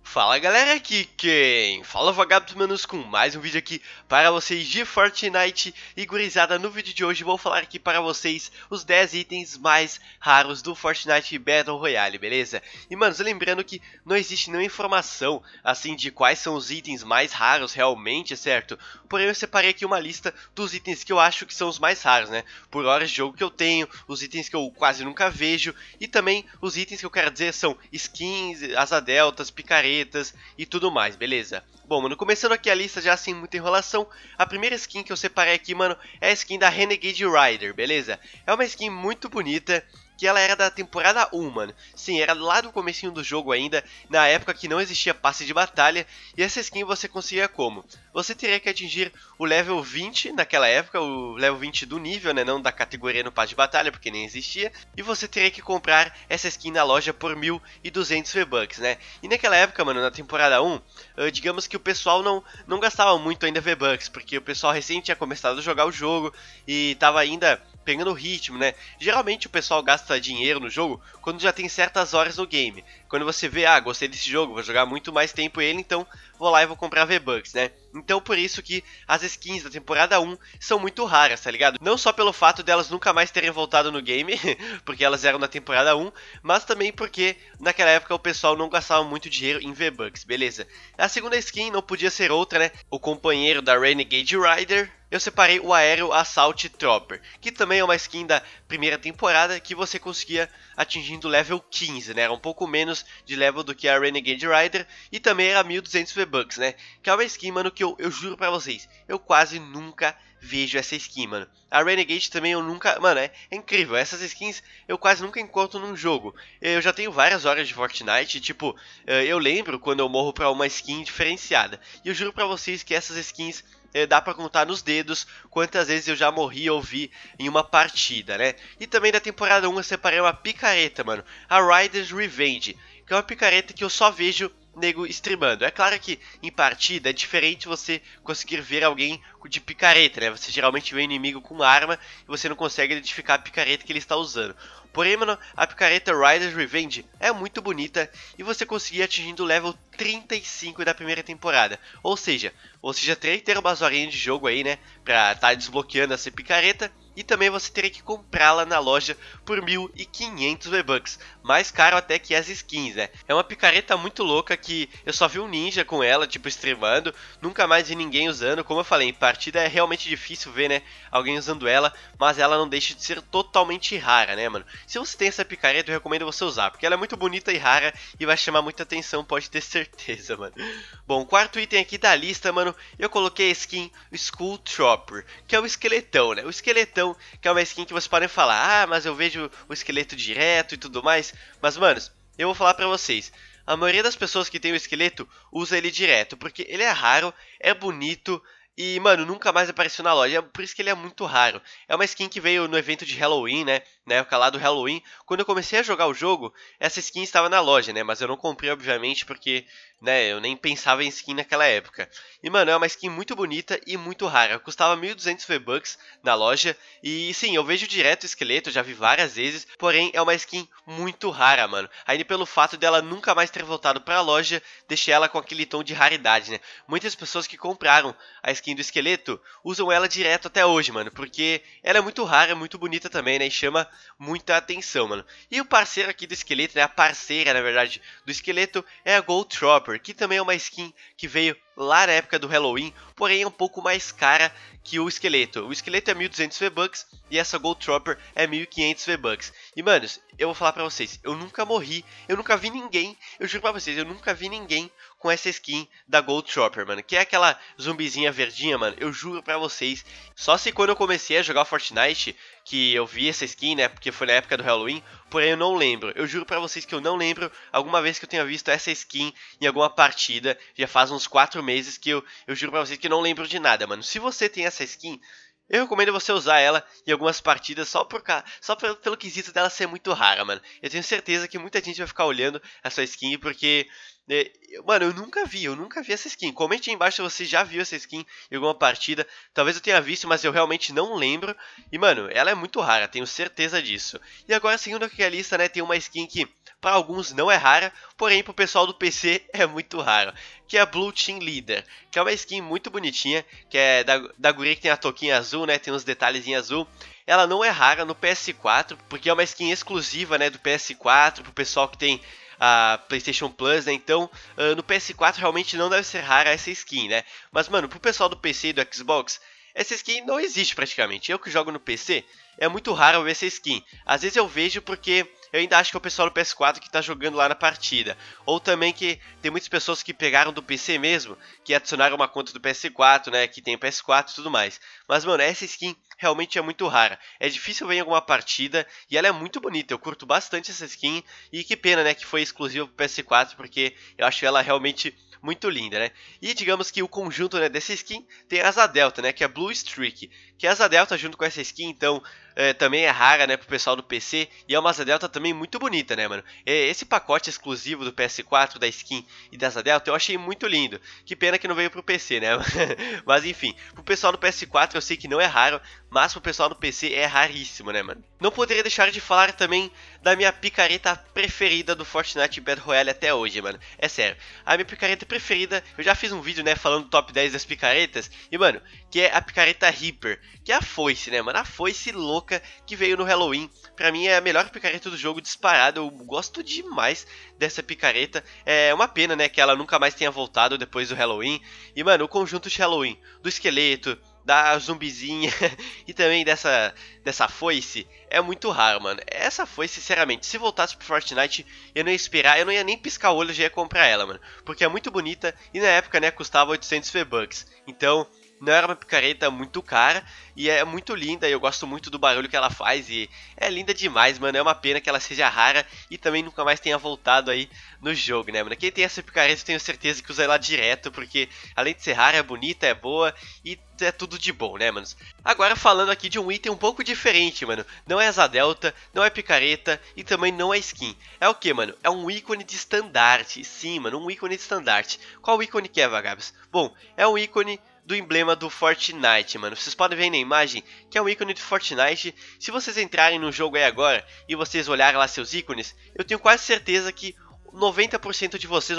Fala galera, aqui quem fala Vagabundo Manos com mais um vídeo aqui para vocês de Fortnite. E gurizada, no vídeo de hoje vou falar aqui para vocês os 10 itens mais raros do Fortnite Battle Royale, beleza? E manos, lembrando que não existe nenhuma informação assim de quais são os itens mais raros realmente, certo? Porém eu separei aqui uma lista dos itens que eu acho que são os mais raros, né? Por horas de jogo que eu tenho, os itens que eu quase nunca vejo e também os itens que eu quero dizer são skins, asa deltas, picaretas e tudo mais, beleza? Bom, mano, começando aqui a lista já sem muita enrolação, a primeira skin que eu separei aqui, mano, é a skin da Renegade Rider, beleza? É uma skin muito bonita, que ela era da temporada 1, mano. Sim, era lá do comecinho do jogo ainda, na época que não existia passe de batalha, e essa skin você conseguia como? Você teria que atingir o level 20 naquela época, o level 20 do nível, né, não da categoria no passe de batalha, porque nem existia, e você teria que comprar essa skin na loja por 1.200 V-Bucks, né? E naquela época, mano, na temporada 1, digamos que o pessoal não gastava muito ainda V-Bucks, porque o pessoal recém tinha começado a jogar o jogo e tava ainda pegando o ritmo, né? Geralmente o pessoal gasta dinheiro no jogo quando já tem certas horas no game. Quando você vê, gostei desse jogo, vou jogar muito mais tempo ele, então vou lá e vou comprar V-Bucks, né? Então por isso que as skins da temporada 1 são muito raras, tá ligado? Não só pelo fato delas nunca mais terem voltado no game, porque elas eram na temporada 1, mas também porque naquela época o pessoal não gastava muito dinheiro em V-Bucks, beleza? A segunda skin não podia ser outra, né? O companheiro da Renegade Rider. Eu separei o Aéreo Assault Trooper, que também é uma skin da primeira temporada que você conseguia atingindo level 15, né? Era um pouco menos de level do que a Renegade Rider e também era 1.200 V-Bucks, né? Que é uma skin, mano, que eu juro pra vocês, eu quase nunca vejo essa skin, mano. A Renegade também eu nunca... Mano, é incrível. Essas skins eu quase nunca encontro num jogo. Eu já tenho várias horas de Fortnite, tipo... Eu lembro quando eu morro pra uma skin diferenciada. E eu juro pra vocês que essas skins... dá pra contar nos dedos quantas vezes eu já morri ou vi em uma partida, né? E também da temporada 1 eu separei uma picareta, mano. A Riders Revenge, que é uma picareta que eu só vejo nego streamando. É claro que em partida é diferente você conseguir ver alguém de picareta, né? Você geralmente vê o inimigo com arma e você não consegue identificar a picareta que ele está usando. Porém, mano, a picareta Riders Revenge é muito bonita e você conseguia atingindo o level 35 da primeira temporada. Ou seja, você já teria que ter umas horinhas de jogo aí, né? Pra estar desbloqueando essa picareta. E também você teria que comprá-la na loja por 1.500 V-Bucks, mais caro até que as skins, né? É uma picareta muito louca que eu só vi um ninja com ela, tipo, streamando, nunca mais vi ninguém usando. Como eu falei, em partida é realmente difícil ver, né, alguém usando ela, mas ela não deixa de ser totalmente rara, né, mano? Se você tem essa picareta, eu recomendo você usar, porque ela é muito bonita e rara e vai chamar muita atenção, pode ter certeza, mano. Bom, quarto item aqui da lista, mano, eu coloquei a skin Skull Trooper, que é o esqueletão, né? O esqueletão, que é uma skin que vocês podem falar, mas eu vejo o esqueleto direto e tudo mais. Mas, manos, eu vou falar pra vocês. A maioria das pessoas que tem o esqueleto usa ele direto, porque ele é raro, é bonito e, mano, nunca mais apareceu na loja. Por isso que ele é muito raro. É uma skin que veio no evento de Halloween, né? Na época lá do Halloween. Quando eu comecei a jogar o jogo, essa skin estava na loja, né? Mas eu não comprei, obviamente, porque, né, eu nem pensava em skin naquela época. E, mano, é uma skin muito bonita e muito rara. Custava 1.200 V-Bucks na loja. E, sim, eu vejo direto o esqueleto, já vi várias vezes. Porém, é uma skin muito rara, mano. Ainda pelo fato dela nunca mais ter voltado pra loja, deixei ela com aquele tom de raridade, né? Muitas pessoas que compraram a skin do esqueleto usam ela direto até hoje, mano. Porque ela é muito rara, muito bonita também, né? E chama muita atenção, mano. E o parceiro aqui do esqueleto, né? A parceira, na verdade, do esqueleto é a Gold Trooper, que também é uma skin que veio lá na época do Halloween, porém é um pouco mais cara que o esqueleto. O esqueleto é 1.200 V-Bucks e essa Gold Trooper é 1.500 V-Bucks. E, manos, eu vou falar pra vocês, eu nunca morri, eu nunca vi ninguém, eu juro pra vocês, eu nunca vi ninguém com essa skin da Gold Trooper, mano, que é aquela zumbizinha verdinha, mano, eu juro pra vocês, só se quando eu comecei a jogar Fortnite, que eu vi essa skin, né, porque foi na época do Halloween, porém eu não lembro, eu juro pra vocês que eu não lembro alguma vez que eu tenha visto essa skin em alguma partida, já faz uns 4 meses que eu juro pra vocês que eu não lembro de nada, mano. Se você tem essa skin, eu recomendo você usar ela em algumas partidas só pelo quesito dela ser muito rara, mano. Eu tenho certeza que muita gente vai ficar olhando a sua skin porque... mano, eu nunca vi essa skin. Comente aí embaixo se você já viu essa skin em alguma partida. Talvez eu tenha visto, mas eu realmente não lembro. E, mano, ela é muito rara, tenho certeza disso. E agora, seguindo aqui a lista, né, tem uma skin que para alguns não é rara, porém para o pessoal do PC é muito raro, que é a Blue Team Leader, que é uma skin muito bonitinha, que é da guria que tem a touquinha azul, né, tem uns detalhes em azul. Ela não é rara no PS4, porque é uma skin exclusiva, né, do PS4, pro pessoal que tem a PlayStation Plus, né? Então, no PS4 realmente não deve ser rara essa skin, né? Mas, mano, pro pessoal do PC e do Xbox, essa skin não existe praticamente. Eu que jogo no PC, é muito raro ver essa skin. Às vezes eu vejo porque eu ainda acho que é o pessoal do PS4 que tá jogando lá na partida. Ou também que tem muitas pessoas que pegaram do PC mesmo, que adicionaram uma conta do PS4, né? Que tem o PS4 e tudo mais. Mas, mano, essa skin realmente é muito rara. É difícil ver em alguma partida e ela é muito bonita. Eu curto bastante essa skin e que pena, né, que foi exclusiva pro PS4, porque eu acho ela realmente muito linda, né? E digamos que o conjunto, né, dessa skin tem a Asa Delta, né, que é a Blue Streak. Que a Asa Delta junto com essa skin, então, também é rara, né, pro pessoal do PC. E é uma Asa Delta também muito bonita, né, mano? Esse pacote exclusivo do PS4, da skin e da Asa Delta, eu achei muito lindo. Que pena que não veio pro PC, né? Mas enfim, pro pessoal do PS4 eu sei que não é raro, mas pro pessoal do PC é raríssimo, né, mano? Não poderia deixar de falar também da minha picareta preferida do Fortnite Battle Royale até hoje, mano. É sério, a minha picareta preferida, eu já fiz um vídeo, né, falando do top 10 das picaretas. E, mano, que é a picareta Reaper, que é a foice, né, mano? A foice louca que veio no Halloween. Pra mim é a melhor picareta do jogo disparada, eu gosto demais dessa picareta. É uma pena, né, que ela nunca mais tenha voltado depois do Halloween. E, mano, o conjunto de Halloween, do esqueleto, da zumbizinha e também dessa foice é muito raro, mano. Essa foice, sinceramente, se voltasse pro Fortnite, eu não ia esperar, eu não ia nem piscar o olho, já ia comprar ela, mano. Porque é muito bonita e na época, né, custava 800 V-Bucks. Então, não era uma picareta muito cara e é muito linda e eu gosto muito do barulho que ela faz e é linda demais, mano. É uma pena que ela seja rara e também nunca mais tenha voltado aí no jogo, né, mano? Quem tem essa picareta eu tenho certeza que usa ela direto, porque além de ser rara, é bonita, é boa e é tudo de bom, né, manos? Agora falando aqui de um item um pouco diferente, mano. Não é Asa Delta, não é picareta e também não é skin. É o que, mano? É um ícone de estandarte. Sim, mano, um ícone de estandarte. Qual ícone que é, vagabos? Bom, é um ícone do emblema do Fortnite, mano. Vocês podem ver aí na imagem que é um ícone de Fortnite. Se vocês entrarem no jogo aí agora e vocês olharem lá seus ícones, eu tenho quase certeza que 90% de vocês,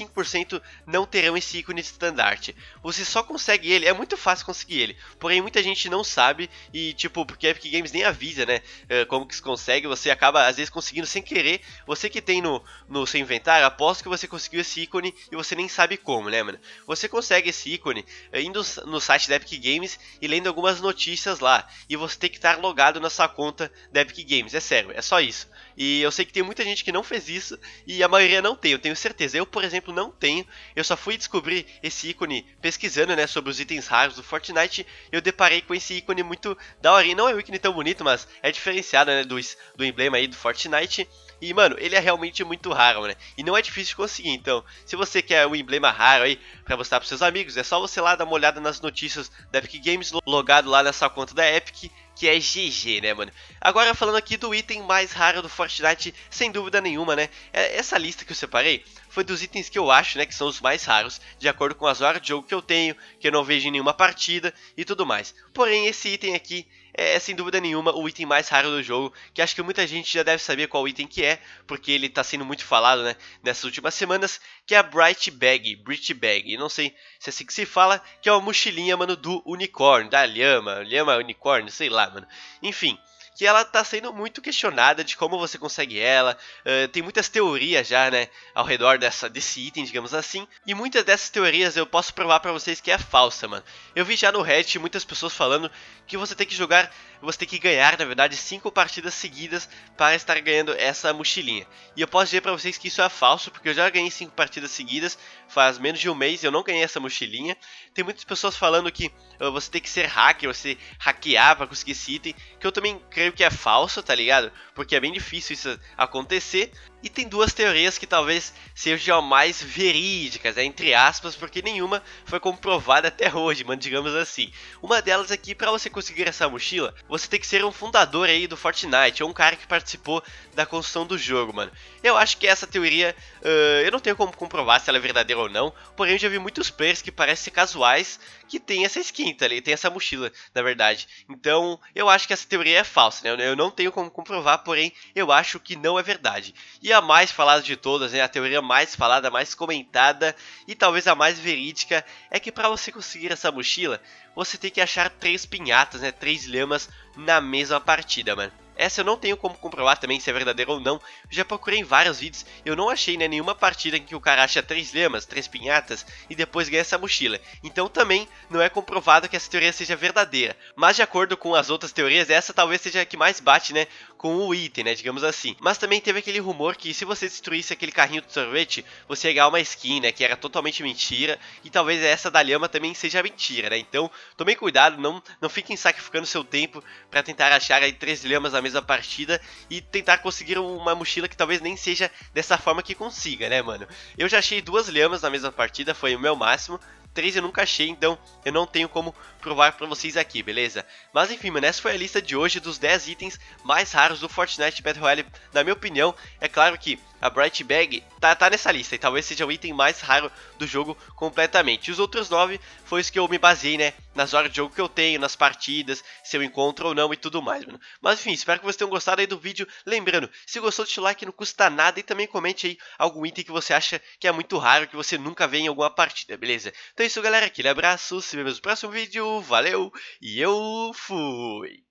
95% não terão esse ícone de estandarte. Você só consegue ele, é muito fácil conseguir ele, porém muita gente não sabe e tipo, porque a Epic Games nem avisa, né, como que se consegue, você acaba às vezes conseguindo sem querer. Você que tem no seu inventário, aposto que você conseguiu esse ícone e você nem sabe como, né, mano? Você consegue esse ícone indo no site da Epic Games e lendo algumas notícias lá, e você tem que estar logado na sua conta da Epic Games, é sério, é só isso. E eu sei que tem muita gente que não fez isso e a maioria não tem, eu tenho certeza. Eu, por exemplo, não tenho. Eu só fui descobrir esse ícone pesquisando, né, sobre os itens raros do Fortnite. Eu deparei com esse ícone muito daorinha. Não é um ícone tão bonito, mas é diferenciado, né, do emblema aí do Fortnite. E, mano, ele é realmente muito raro, né? E não é difícil de conseguir. Então, se você quer um emblema raro aí pra mostrar pros seus amigos, é só você lá dar uma olhada nas notícias da Epic Games, logado lá nessa conta da Epic, que é GG, né, mano? Agora falando aqui do item mais raro do Fortnite, sem dúvida nenhuma, né? Essa lista que eu separei foi dos itens que eu acho, né, que são os mais raros, de acordo com as horas de jogo que eu tenho, que eu não vejo em nenhuma partida e tudo mais. Porém, esse item aqui é sem dúvida nenhuma o item mais raro do jogo, que acho que muita gente já deve saber qual item que é, porque ele tá sendo muito falado, né, nessas últimas semanas, que é a Bright Bag, e não sei se é assim que se fala, que é uma mochilinha, mano, do unicórnio, da lhama unicórnio, sei lá, mano. Enfim, que ela tá sendo muito questionada de como você consegue ela. Tem muitas teorias já, né, ao redor desse item, digamos assim. E muitas dessas teorias eu posso provar pra vocês que é falsa, mano. Eu vi já no Reddit muitas pessoas falando que você tem que jogar, você tem que ganhar, na verdade, 5 partidas seguidas para estar ganhando essa mochilinha. E eu posso dizer pra vocês que isso é falso, porque eu já ganhei 5 partidas seguidas, faz menos de um mês e eu não ganhei essa mochilinha. Tem muitas pessoas falando que você tem que ser hacker, você hackear pra conseguir esse item, que eu também creio que é falso, tá ligado? Porque é bem difícil isso acontecer. E tem duas teorias que talvez sejam mais verídicas, né, entre aspas, porque nenhuma foi comprovada até hoje, mano, digamos assim. Uma delas é que pra você conseguir essa mochila, você tem que ser um fundador aí do Fortnite, ou um cara que participou da construção do jogo, mano. Eu acho que essa teoria, eu não tenho como comprovar se ela é verdadeira ou não, porém eu já vi muitos players que parecem ser casuais, que tem essa skin, tá ali, tem essa mochila, na verdade. Então, eu acho que essa teoria é falsa, né, eu não tenho como comprovar, porém eu acho que não é verdade. E E a mais falada de todas, né, a teoria mais falada, mais comentada e talvez a mais verídica é que para você conseguir essa mochila, você tem que achar 3 pinhatas, né, 3 lhamas na mesma partida, mano. Essa eu não tenho como comprovar também se é verdadeiro ou não. Eu já procurei em vários vídeos, eu não achei, né, nenhuma partida em que o cara acha 3 lhamas, 3 pinhatas e depois ganha essa mochila. Então também não é comprovado que essa teoria seja verdadeira. Mas de acordo com as outras teorias, essa talvez seja a que mais bate, né, com o item, né, digamos assim. Mas também teve aquele rumor que se você destruísse aquele carrinho de sorvete, você ia ganhar uma skin, né, que era totalmente mentira. E talvez essa da lhama também seja mentira, né. Então tomem cuidado, não fiquem sacrificando seu tempo para tentar achar aí 3 lhamas na mesma partida e tentar conseguir uma mochila que talvez nem seja dessa forma que consiga, né, mano? Eu já achei 2 lhamas na mesma partida, foi o meu máximo. 3 eu nunca achei, então eu não tenho como provar pra vocês aqui, beleza? Mas enfim, mano, essa foi a lista de hoje dos 10 itens mais raros do Fortnite Battle Royale, na minha opinião. É claro que a Bright Bag tá nessa lista e talvez seja o item mais raro do jogo completamente. E os outros 9 foi os que eu me baseei, né, nas horas de jogo que eu tenho, nas partidas, se eu encontro ou não e tudo mais, mano. Mas enfim, espero que vocês tenham gostado aí do vídeo. Lembrando, se gostou, deixa o like, não custa nada. E também comente aí algum item que você acha que é muito raro, que você nunca vê em alguma partida, beleza? Então é isso, galera, aquele abraço, se vemos no próximo vídeo, valeu e eu fui!